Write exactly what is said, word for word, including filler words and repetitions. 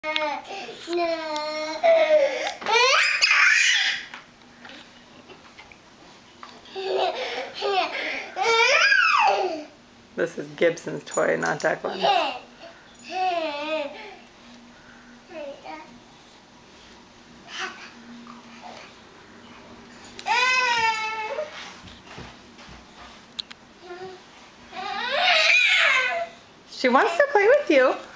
This is Gibson's toy, not Declan's. She wants to play with you.